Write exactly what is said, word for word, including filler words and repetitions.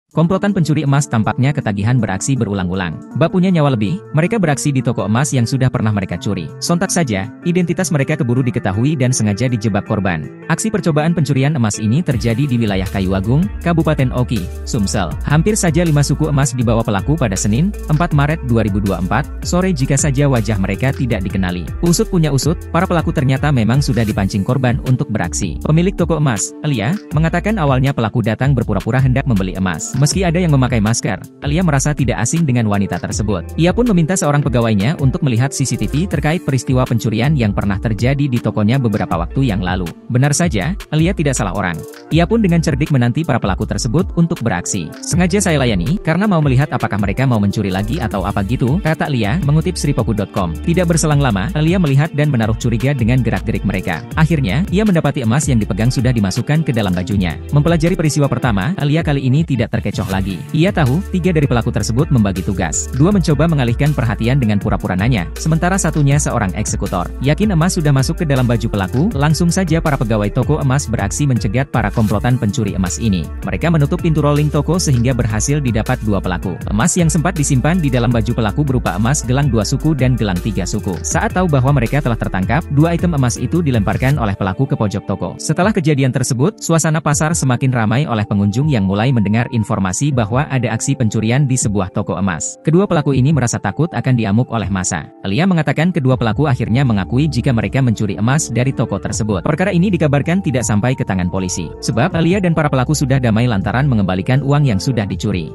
Komplotan pencuri emas tampaknya ketagihan beraksi berulang-ulang. Bak punya nyawa lebih, mereka beraksi di toko emas yang sudah pernah mereka curi. Sontak saja, identitas mereka keburu diketahui dan sengaja dijebak korban. Aksi percobaan pencurian emas ini terjadi di wilayah Kayuagung, Kabupaten Oki, Sumsel. Hampir saja lima suku emas dibawa pelaku pada Senin, empat Maret dua ribu dua puluh empat, sore jika saja wajah mereka tidak dikenali. Usut punya usut, para pelaku ternyata memang sudah dipancing korban untuk beraksi. Pemilik toko emas, Elia, mengatakan awalnya pelaku datang berpura-pura hendak membeli emas. Meski ada yang memakai masker, Elia merasa tidak asing dengan wanita tersebut. Ia pun meminta seorang pegawainya untuk melihat C C T V terkait peristiwa pencurian yang pernah terjadi di tokonya beberapa waktu yang lalu. Benar saja, Elia tidak salah orang. Ia pun dengan cerdik menanti para pelaku tersebut untuk beraksi. Sengaja saya layani, karena mau melihat apakah mereka mau mencuri lagi atau apa gitu, kata Elia, mengutip Sripoku dot com. Tidak berselang lama, Elia melihat dan menaruh curiga dengan gerak-gerik mereka. Akhirnya, ia mendapati emas yang dipegang sudah dimasukkan ke dalam bajunya. Mempelajari peristiwa pertama, Elia kali ini tidak terkecoh lagi. Ia tahu, tiga dari pelaku tersebut membagi tugas. Dua mencoba mengalihkan perhatian dengan pura-pura nanya, sementara satunya seorang eksekutor. Yakin emas sudah masuk ke dalam baju pelaku, langsung saja para pegawai toko emas beraksi mencegat para komplotan pencuri emas ini. Mereka menutup pintu rolling toko sehingga berhasil didapat dua pelaku. Emas yang sempat disimpan di dalam baju pelaku berupa emas gelang dua suku dan gelang tiga suku. Saat tahu bahwa mereka telah tertangkap, dua item emas itu dilemparkan oleh pelaku ke pojok toko. Setelah kejadian tersebut, suasana pasar semakin ramai oleh pengunjung yang mulai mendengar informasi bahwa ada aksi pencurian di sebuah toko emas. Kedua pelaku ini merasa takut akan diamuk oleh massa. Elia mengatakan kedua pelaku akhirnya mengakui jika mereka mencuri emas dari toko tersebut. Perkara ini dikabarkan tidak sampai ke tangan polisi. Sebab Elia dan para pelaku sudah damai lantaran mengembalikan uang yang sudah dicuri.